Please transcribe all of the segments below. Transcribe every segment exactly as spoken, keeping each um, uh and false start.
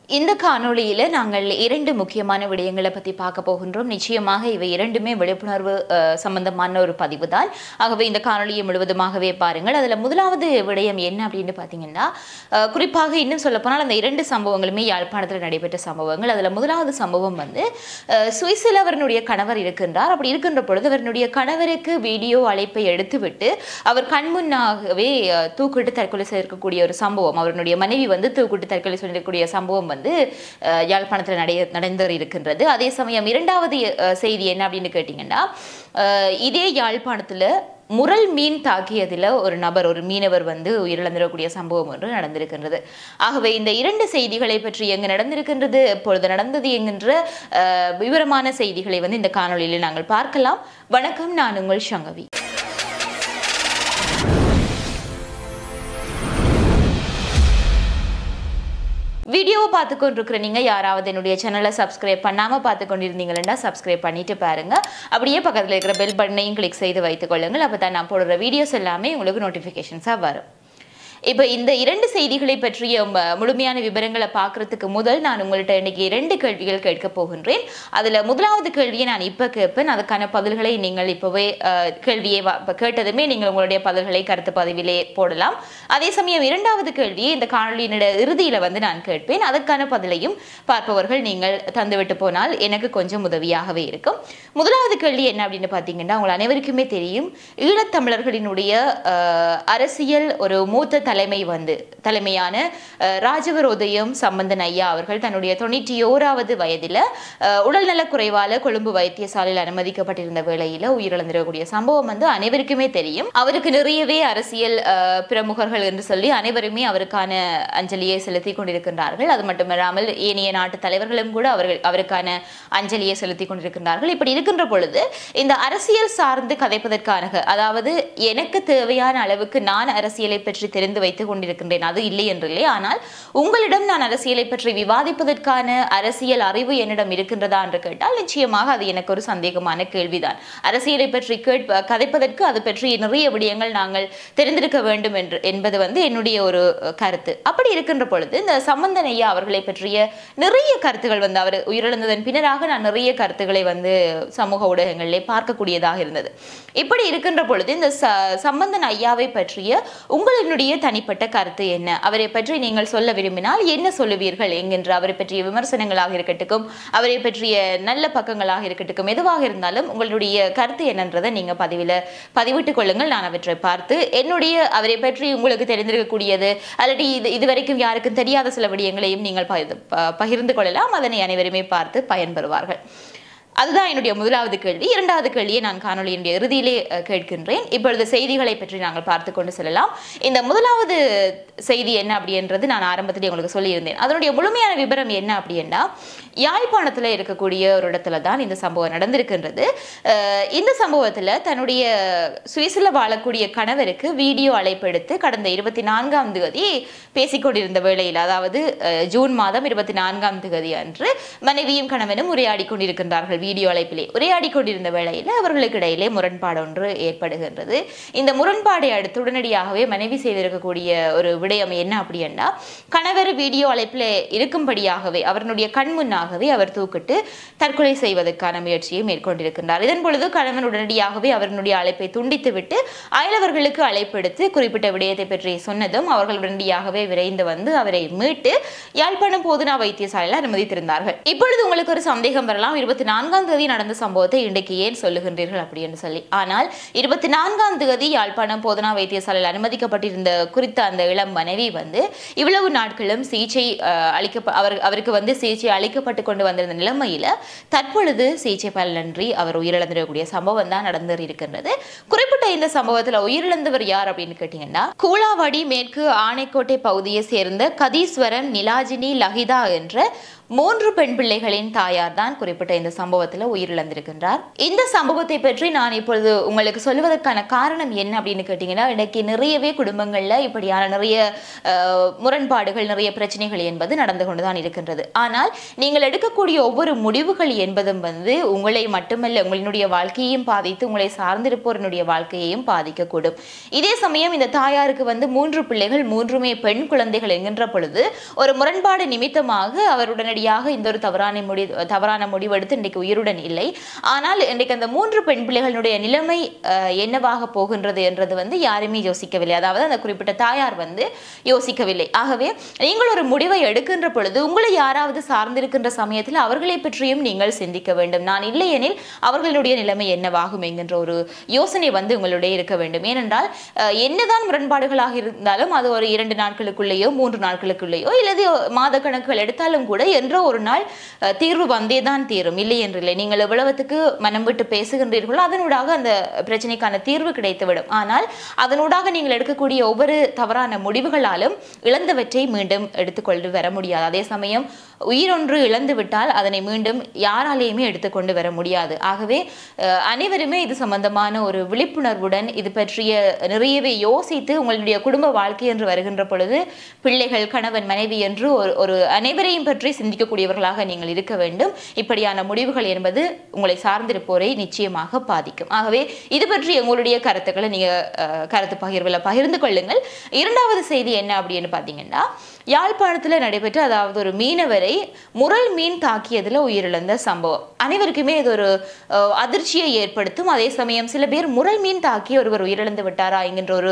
இந்த காணொளியில நாங்கள் இரண்டு முக்கியமான விடயங்களை பத்தி பார்க்க போகின்றோம். நிச்சயமாக இவை இரண்டுமே விழிப்புணர்வு சம்பந்தமான ஒரு பதிவு தான். ஆகவே இந்த காணொளியை முழுவதுமாகவே பாருங்கள். அதுல முதலாவது விடயம் என்ன அப்படின்னு பார்த்தீங்கன்னா, குறிப்பாக இன்னும் சொல்ல போனால் அந்த இரண்டு சம்பவங்களுமே யாழ்ப்பாணத்தில் நடைபெற்ற சம்பவங்கள். அதுல முதலாவது சம்பவம் வந்து சுவிஸில் அவருடைய கணவர் இருக்கின்றார். அப்படி இருக்கின்ற பொழுது அவருடைய கணவருக்கு வீடியோ அழைப்பை எடுத்துவிட்டு அவர் கண்முன்னாகவே தூக்கிட்டு தற்கொலை செய்யக்கூடிய ஒரு சம்பவம், அவருடைய மனைவி வந்து தூக்கிட்டு தற்கொலை செய்யக்கூடிய சம்பவம் வந்து யாழ்ப்பாணத்தில் நடை நடந்து இருக்கின்றது. அதே சமயம் இரண்டாவது செய்தி என்ன அப்படின்னு கேட்டீங்கன்னா, இதே யாழ்ப்பாணத்துல முரல் மீன் தாக்கியதில் ஒரு நபர், ஒரு மீனவர் வந்து உயிரிழந்திருக்கக்கூடிய சம்பவம் ஒன்று நடந்திருக்கின்றது. ஆகவே இந்த இரண்டு செய்திகளை பற்றி எங்கு நடந்திருக்கின்றது, எப்பொழுது நடந்தது என்கின்ற விவரமான செய்திகளை வந்து இந்த காணொளியில் நாங்கள் பார்க்கலாம். வணக்கம், நான் உங்கள் சங்கவி. வீடியோவை பார்த்து கொண்டிருக்கிற நீங்கள் யாராவது என்னுடைய சேனலை சப்ஸ்கிரைப் பண்ணாமல் பார்த்து கொண்டிருந்தீங்கன்னா சப்ஸ்கிரைப் பண்ணிட்டு பாருங்க. அப்படியே பக்கத்தில் இருக்கிற பெல் பட்டனையும் கிளிக் செய்து வைத்துக் கொள்ளுங்கள். அப்போ தான் நான் போடுற வீடியோஸ் எல்லாமே உங்களுக்கு நோட்டிஃபிகேஷன்ஸாக வரும். இப்போ இந்த இரண்டு செய்திகளை பற்றிய முழுமையான விவரங்களை பார்க்கறதுக்கு முதல் நான் உங்கள்கிட்ட இன்னைக்கு இரண்டு கேள்விகள் கேட்க போகின்றேன். அதில் முதலாவது கேள்வியை நான் இப்போ கேட்பேன். அதுக்கான பதில்களை நீங்கள் இப்போவே கேள்வியை கேட்டதுமே நீங்கள் உங்களுடைய பதில்களை கருத்து பதிவிலே போடலாம். அதே சமயம் இரண்டாவது கேள்வியை இந்த காணொலியினோட இறுதியில் வந்து நான் கேட்பேன். அதற்கான பதிலையும் பார்ப்பவர்கள் நீங்கள் தந்துவிட்டு போனால் எனக்கு கொஞ்சம் உதவியாகவே இருக்கும். முதலாவது கேள்வி என்ன அப்படின்னு பார்த்தீங்கன்னா, உங்கள் அனைவருக்குமே தெரியும், ஈழத்தமிழர்களினுடைய அரசியல் ஒரு மூத்த தலைமை வந்து தலைமையான ராஜவரோதயம் சம்பந்தன் ஐயா அவர்கள் தன்னுடைய தொண்ணூற்றி ஓராவது வயதில் உடல்நலக் குறைவால கொழும்பு வைத்தியசாலையில் அனுமதிக்கப்பட்டிருந்த வேளையில் உயிரிழந்திருக்கக்கூடிய சம்பவம் வந்து அனைவருக்குமே தெரியும். அவருக்கு நிறையவே அரசியல் பிரமுகர்கள் என்று சொல்லி அனைவருமே அவருக்கான அஞ்சலியை செலுத்தி கொண்டிருக்கின்றார்கள். அது மட்டுமல்லாமல் ஏனைய நாட்டு தலைவர்களும் கூட அவர்கள் அவருக்கான அஞ்சலியை செலுத்தி கொண்டிருக்கின்றார்கள். இப்படி இருக்கின்ற பொழுது இந்த அரசியல் சார்ந்து கதைப்பதற்கான, அதாவது எனக்கு தேவையான அளவுக்கு நான் அரசியலை பற்றி தெரிந்து வைத்துக் கொண்டிருக்கின்றேன், அது இல்லை என்றில்லை, ஆனால் உங்களிடம் நான் அரசியலை பற்றி விவாதிப்பதற்கான அரசியல் அறிவு என்னிடம் இருக்கின்றதா என்று கேட்டால் நிச்சயமாக அது எனக்கு ஒரு சந்தேகமான கேள்விதான். அரசியலை பற்றி கேட்ப கதைப்பதற்கு அது பற்றி நிறைய விடயங்கள் நாங்கள் தெரிந்திருக்க வேண்டும் என்று என்பது வந்து என்னுடைய ஒரு கருத்து. அப்படி இருக்கின்ற பொழுது இந்த சம்பந்தன் ஐயா அவர்களை பற்றிய நிறைய கருத்துக்கள் வந்து அவர் உயிரிழந்ததன் பின்னராக நான் நிறைய கருத்துக்களை வந்து சமூக ஊடகங்களிலே பார்க்கக்கூடியதாக இருந்தது. இப்படி இருக்கின்ற பொழுது இந்த சம்பந்தன் ஐயாவை பற்றிய உங்களுடைய தனிப்பட்ட கருத்து என்ன, அவரை பற்றி நீங்கள் சொல்ல விரும்பினால் என்ன சொல்லுவீர்கள் என்கின்ற அவரை பற்றிய விமர்சனங்களாக இருக்கட்டும், அவரை பற்றிய நல்ல பக்கங்களாக இருக்கட்டும், எதுவாக இருந்தாலும் உங்களுடைய கருத்து என்னன்றதை நீங்க பதிவில் பதிவிட்டுக் கொள்ளுங்கள். நான் அவற்றை பார்த்து என்னுடைய அவரை பற்றி உங்களுக்கு தெரிந்திருக்கக்கூடியது அல்லது இது இதுவரைக்கும் யாருக்கும் தெரியாத சில விடயங்களையும் நீங்கள் பகிர்ந்து கொள்ளலாம். அதனை அனைவருமே பார்த்து பயன்பெறுவார்கள். அதுதான் என்னுடைய முதலாவது கேள்வி. இரண்டாவது கேள்வியை நான் காணொலியினுடைய இறுதியிலே கேட்கின்றேன். இப்பொழுது செய்திகளை பற்றி நாங்கள் பார்த்து கொண்டு செல்லலாம். இந்த முதலாவது செய்தி என்ன அப்படின்றது நான் ஆரம்பத்திலே உங்களுக்கு சொல்லியிருந்தேன். அதனுடைய முழுமையான விவரம் என்ன அப்படின்னா, யாழ்ப்பாணத்தில் இருக்கக்கூடிய ஒரு இடத்துல தான் இந்த சம்பவம் நடந்திருக்கின்றது. இந்த சம்பவத்தில் தன்னுடைய சுவிஸில் வாழக்கூடிய கணவருக்கு வீடியோ அழைப்பு எடுத்து கடந்த இருபத்தி நான்காம் தேதி பேசிக்கொண்டிருந்த வேளையில், அதாவது ஜூன் மாதம் இருபத்தி நான்காம் தேதி அன்று மனைவியும் கணவனும் உரையாடி கொண்டிருக்கின்றார்கள். வீடியோ அழைப்பிலே உரையாடி கொண்டிருந்த வேளையில் அவர்களுக்கு இடையிலே முரண்பாடு ஒன்று ஏற்படுகின்றது. இந்த முரண்பாடை அடுத்து உடனடியாகவே மனைவி செய்திருக்கக்கூடிய ஒரு விடயம் என்ன அப்படின்னா, கணவர் வீடியோ அழைப்பில் இருக்கும்படியாகவே அவருடைய கண் முன்னாகவே அவர் தூக்கிட்டு தற்கொலை செய்வதற்கான முயற்சியை மேற்கொண்டிருக்கின்றார். இதன் பொழுது கணவன் உடனடியாகவே அவருடைய அழைப்பை துண்டித்து விட்டு அயலவர்களுக்கு அழைப்பு எடுத்து குறிப்பிட்ட விடயத்தை பற்றி சொன்னதும் அவர்கள் உடனடியாகவே விரைந்து வந்து அவரை மீட்டு யாழ்ப்பாணம் போதனா வைத்தியசாலையில் அனுமதித்திருந்தார்கள். இப்பொழுது உங்களுக்கு ஒரு சந்தேகம் வரலாம், இருபத்தி நான்காம் தேதி நடந்த சம்பவத்தை இன்றைக்கு ஏன் சொல்லுகின்றீர்கள் அப்படி என்று சொல்லி. ஆனால் இருபத்தி நான்காம் தேதி யாழ்ப்பாணம் போதனா வைத்தியசாலையில் அனுமதிக்கப்பட்டிருந்த குறித்த அந்த இளம் மனைவி வந்து இவ்வளவு நாட்களும் சிகிச்சை அளிக்க அவர் அவருக்கு வந்து சிகிச்சை அளிக்கப்பட்டு கொண்டு வந்திருந்த நிலைமையில தற்பொழுது சிகிச்சை பலனின்றி அவர் உயிரிழந்திருக்கக்கூடிய சம்பவம் தான் நடந்து இருக்கின்றது. குறிப்பிட்ட இந்த சம்பவத்தில் உயிரிழந்தவர் யார் அப்படின்னு கேட்டீங்கன்னா, கூலாவாடி மேற்கு ஆணைக்கோட்டை பகுதியை சேர்ந்த கதீஸ்வரன் நிலாஜினி லஹிதா என்ற மூன்று பெண் பிள்ளைகளின் தாயார் தான் குறிப்பிட்ட இந்த சம்பவத்தில் உயிரிழந்திருக்கின்றார். இந்த சம்பவத்தை பற்றி நான் இப்பொழுது உங்களுக்கு சொல்வதற்கான காரணம் என்ன அப்படின்னு கேட்டீங்கன்னா, இன்னைக்கு நிறையவே குடும்பங்கள்ல இப்படியான நிறைய முரண்பாடுகள், நிறைய பிரச்சனைகள் என்பது நடந்து கொண்டுதான் இருக்கின்றது. ஆனால் நீங்கள் எடுக்கக்கூடிய ஒவ்வொரு முடிவுகள் என்பதும் வந்து உங்களை மட்டுமல்ல, உங்களுடைய வாழ்க்கையையும் பாதித்து உங்களை சார்ந்திருப்போருடைய வாழ்க்கையையும் பாதிக்கக்கூடும். இதே சமயம் இந்த தாயாருக்கு வந்து மூன்று பிள்ளைகள், மூன்றுமே பெண் குழந்தைகள் என்கின்ற பொழுது ஒரு முரண்பாடு நிமித்தமாக அவர் உடனடியாக இந்த ஒரு தவறான முடி தவறான முடிவெடுத்து இன்றைக்கு உயிருடன் இல்லை. ஆனால் இன்றைக்கு அந்த மூன்று பெண் பிள்ளைகளுடைய நிலைமை என்னவாக போகின்றது என்றது வந்து யாருமே யோசிக்கவில்லை. அதாவது அந்த குறிப்பிட்ட தாயார் வந்து யோசிக்கவில்லை. ஆகவே நீங்கள் ஒரு முடிவை எடுக்கின்ற பொழுது உங்களை யாராவது சார்ந்திருக்கின்ற சமயத்தில் அவர்களை பற்றியும் நீங்கள் சிந்திக்க வேண்டும். நான் இல்லையெனில் அவர்களுடைய நிலைமை என்னவாகும் என்கின்ற ஒரு யோசனை வந்து உங்களுடைய இருக்க வேண்டும். ஏனென்றால் என்னதான் முரண்பாடுகளாக இருந்தாலும் அது ஒரு இரண்டு நாட்களுக்குள்ளேயோ மூன்று நாட்களுக்குள்ளேயோ இல்லது மாத கணக்குகள் எடுத்தாலும் கூட என்ற ஒரு நாள் தீர்வு வந்தே தான் தீரும். இல்லை என்றில்லை. நீங்கள் எவ்வளவுக்கு மனம் விட்டு பேசுகின்றீர்களோ அதனூடாக அந்த பிரச்சனைக்கான தீர்வு கிடைத்துவிடும். ஆனால் அதனூடாக நீங்கள் எடுக்கக்கூடிய ஒவ்வொரு தவறான முடிவுகளாலும் இழந்தவற்றை மீண்டும் எடுத்துக்கொண்டு வர முடியாது. அதே சமயம் உயிரொன்று இழந்து விட்டால் அதனை மீண்டும் யாராலேயுமே எடுத்துக்கொண்டு வர முடியாது. ஆகவே அனைவருமே இது சம்பந்தமான ஒரு விழிப்புணர்வுடன் இது பற்றிய நிறையவே யோசித்து உங்களுடைய குடும்ப வாழ்க்கை என்று வருகின்ற பொழுது பிள்ளைகள், கணவன், மனைவி என்று ஒரு ஒரு அனைவரையும் பற்றி சிந்திக்கக்கூடியவர்களாக நீங்கள் இருக்க வேண்டும். இப்படியான முடிவுகள் என்பது உங்களை சார்ந்திருப்போரை நிச்சயமாக பாதிக்கும். ஆகவே இது பற்றி உங்களுடைய கருத்துக்களை நீங்க கருத்து பகிர்வில் பகிர்ந்து கொள்ளுங்கள். இரண்டாவது செய்தி என்ன அப்படின்னு பார்த்தீங்கன்னா, யாழ்ப்பாணத்தில் நடைபெற்ற அதாவது ஒரு மீனவரை முரல் மீன் தாக்கியதில் உயிரிழந்த சம்பவம் அனைவருக்குமே இது ஒரு அதிர்ச்சியை ஏற்படுத்தும். அதே சமயம் சில பேர் முரல் மீன் தாக்கி ஒருவர் உயிரிழந்து விட்டாரா என்கின்ற ஒரு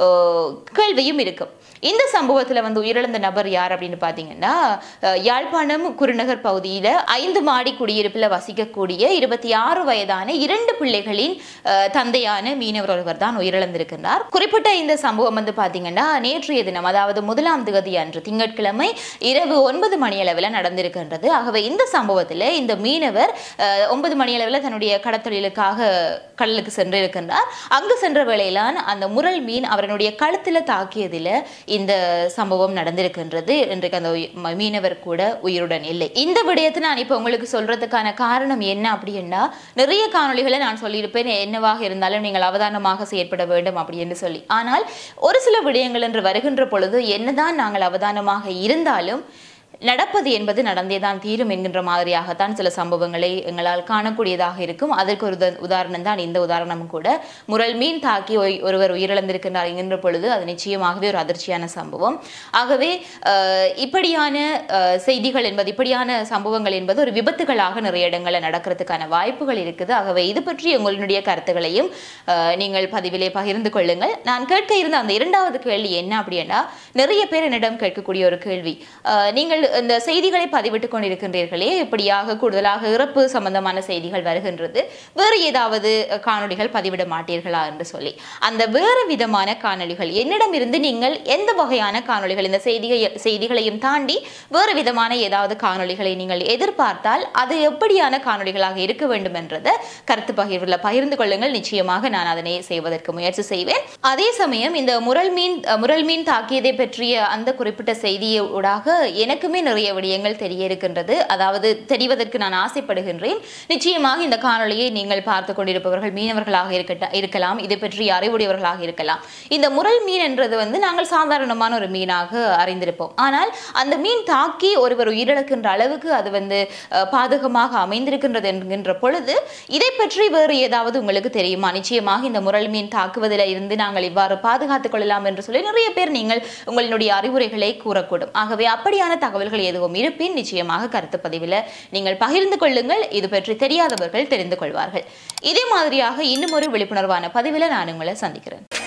கேள்வியும் இருக்கும். இந்த சம்பவத்தில் வந்து உயிரிழந்த நபர் யார் அப்படின்னு பார்த்தீங்கன்னா, யாழ்ப்பாணம் குருநகர் பகுதியில் ஐந்து மாடி குடியிருப்பில் வசிக்கக்கூடிய இருபத்தி ஆறு வயதான இரண்டு பிள்ளைகளின் தந்தையான மீனவர் ஒருவர் தான் உயிரிழந்திருக்கிறார். குறிப்பிட்ட இந்த சம்பவம் வந்து பார்த்தீங்கன்னா நேற்றைய தினம், அதாவது முதலாம் தேதி அன்று திங்கட்கிழமை இரவு ஒன்பது மணி அளவில் நடந்திருக்கின்றது. ஆகவே இந்த சம்பவத்தில் இந்த மீனவர் ஒன்பது மணி அளவில் தன்னுடைய கடத்தொழிலுக்காக கடலுக்கு சென்று இருக்கின்றார். அங்கு சென்ற வேளையிலான் அந்த முரல் மீன் அவருடைய கழுத்தில் தாக்கியதில் இந்த சம்பவம் நடந்திருக்கின்றது. இன்றைக்கு அந்த மீனவர் கூட உயிருடன் இல்லை. இந்த விடயத்தை நான் இப்போ உங்களுக்கு சொல்றதுக்கான காரணம் என்ன அப்படின்னா, நிறைய காணொலிகளை நான் சொல்லியிருப்பேன், என்னவாக இருந்தாலும் நீங்கள் அவதானமாக செயற்பட வேண்டும் அப்படின்னு சொல்லி. ஆனால் ஒரு சில விடயங்கள் என்று வருகின்ற பொழுது என்னதான் நாங்கள் அவதானமாக இருந்தாலும் நடப்பது என்பது நடந்தேதான் தீரும் என்கின்ற மாதிரியாகத்தான் சில சம்பவங்களை எங்களால் காணக்கூடியதாக இருக்கும். அதற்கு ஒரு உதாரணம் தான் இந்த உதாரணமும் கூட. முரல் மீன் தாக்கி ஒருவர் உயிரிழந்திருக்கிறார் என்கின்ற பொழுது அது நிச்சயமாகவே ஒரு அதிர்ச்சியான சம்பவம். ஆகவே இப்படியான செய்திகள் என்பது, இப்படியான சம்பவங்கள் என்பது ஒரு விபத்துகளாக நிறைய இடங்களில் நடக்கிறதுக்கான வாய்ப்புகள் இருக்குது. ஆகவே இது பற்றி உங்களுடைய கருத்துக்களையும் நீங்கள் பதிவிலே பகிர்ந்து கொள்ளுங்கள். நான் கேட்க இருந்த அந்த இரண்டாவது கேள்வி என்ன அப்படின்னா, நிறைய பேர் என்னிடம் கேட்கக்கூடிய ஒரு கேள்வி, நீங்கள் இந்த செய்திகளை பதிவிட்டுக் கொண்டிருக்கின்றீர்களே, இப்படியாக கூடுதலாக இறப்பு சம்பந்தமான செய்திகள் வருகின்றது, வேறு ஏதாவது காணொலிகள் பதிவிட மாட்டீர்களா என்று சொல்லி. அந்த வேறு விதமான காணொலிகள் என்னிடம் இருந்து நீங்கள் எந்த வகையான காணொலிகள், இந்த செய்திகள் செய்திகளையும் தாண்டி வேறு விதமான ஏதாவது காணொலிகளை நீங்கள் எதிர்பார்த்தால் அது எப்படியான காணொலிகளாக இருக்க வேண்டும் என்றதை கருத்து பகிர்வில் பகிர்ந்து கொள்ளுங்கள். நிச்சயமாக நான் அதனை செய்வதற்கு முயற்சி செய்வேன். அதே சமயம் இந்த முரல் மீன் முரல் மீன் தாக்கியதை பற்றிய அந்த குறிப்பிட்ட செய்தியோடாக எனக்குமே நிறைய விடயங்கள் தெரிய இருக்கின்றது. அதாவது தெரிவதற்கு நான் ஆசைப்படுகின்றேன். நிச்சயமாக இந்த காணொலியை நீங்கள் பார்த்து கொண்டிருப்பவர்கள் மீனவர்களாக இருக்கலாம், இதை பற்றி அறிவுடையவர்களாக இருக்கலாம். இந்த முரல் மீன் என்றது வந்து நாங்கள் சாதாரணமான ஒரு மீனாக அறிந்திருப்போம். ஆனால் அந்த மீன் தாக்கி ஒருவர் உயிரிழக்கின்ற அளவுக்கு அது வந்து பாதகமாக அமைந்திருக்கின்றது என்கின்ற பொழுது இதை பற்றி வேறு ஏதாவது உங்களுக்கு தெரியுமா? நிச்சயமாக இந்த முரல் மீன் தாக்குவதில் இருந்து நாங்கள் இவ்வாறு பாதுகாத்துக் கொள்ளலாம் என்று சொல்லி நிறைய பேர் நீங்கள் உங்களுடைய அறிவுரைகளை கூறக்கூடும். ஆகவே அப்படியான தகவல்கள் எதுவும் இருப்பின் நிச்சயமாக கருத்து பதிவில் நீங்கள் பகிர்ந்து கொள்ளுங்கள். இது பற்றி தெரியாதவர்கள் தெரிந்து கொள்வார்கள். இதே மாதிரியாக இன்னும் ஒரு விழிப்புணர்வான பதிவில் நான் உங்களை சந்திக்கிறேன்.